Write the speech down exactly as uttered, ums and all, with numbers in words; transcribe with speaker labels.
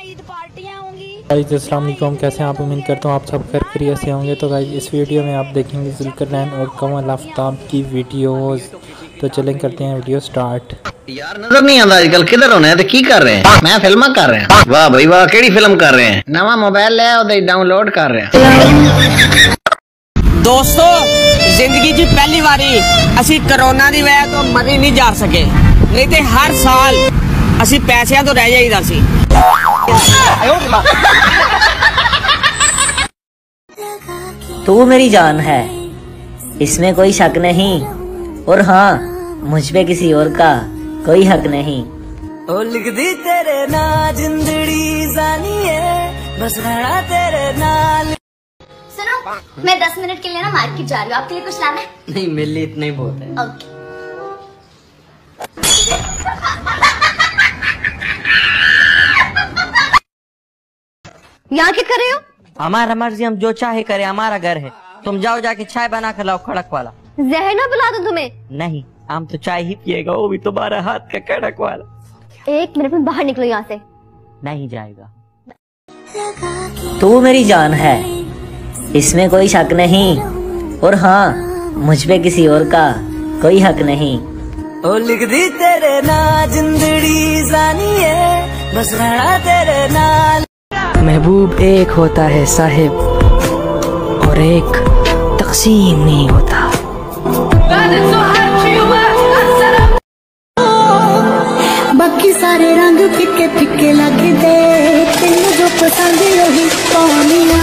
Speaker 1: ईद पार्टियां होंगी।
Speaker 2: गाइस अस्सलाम वालेकुम, कैसे हैं आप? उम्मीद करता हूँ आप सब खैर खैरियत से होंगे। तो गाइस इस वीडियो में आप देखेंगे जुल्करनैन और कमल आफ्ताब की वीडियोस। तो चलें करते हैं वीडियो स्टार्ट।
Speaker 3: यार नजर नहीं आता आजकल किधर होने हैं, की कर रहे हैं? मैं फिल्म कर रहे हैं। वाह भाई वाह, केड़ी फिल्म कर रहे हैं? नवा मोबाइल ले आओ, डाउनलोड कर रहे हैं।
Speaker 4: दोस्तों जिंदगी की पहली बारी असी कोरोना की वजह तो मरी नहीं जा सके, नहीं तो हर साल असी पैसे तो रह जाइदा सी।
Speaker 5: तू मेरी जान है, इसमें कोई शक नहीं, और हाँ मुझ पे किसी और का कोई हक नहीं।
Speaker 6: ओ लिख दी तेरे ना जिंदड़ी जानी है, बस रहना तेरे नाल।
Speaker 7: सुनो, मैं दस मिनट के लिए ना मार्केट जा रही हूँ, आपके लिए कुछ लाना है?
Speaker 5: नहीं, मेरे लिए इतना ही बहुत है।
Speaker 7: ओके। यहाँ क्या कर रहे हो?
Speaker 5: हमारा मर्जी, हम जो चाहे करे, हमारा घर है। तुम जाओ जाके चाय बना कर लाओ, खड़क वाला।
Speaker 7: जहर ना बुला दूं तुम्हें?
Speaker 5: नहीं, हम तो चाय ही पिएगा, वो भी तुम्हारा हाथ का कड़क वाला।
Speaker 7: एक मिनट में बाहर निकलो यहाँ से।
Speaker 5: नहीं जाएगा। तू मेरी जान है, इसमें कोई शक नहीं, और हाँ मुझ पे किसी और का कोई हक नहीं।
Speaker 6: ओ लिख दी तेरे ना जिंदड़ी जानी है, बस रहना तेरे नाल।
Speaker 8: महबूब एक होता है साहिब, और एक तकसीम नहीं होता।
Speaker 9: बाकी सारे रंग फिक्के फिक्के लगते, तेन जो पसंद वही पानी।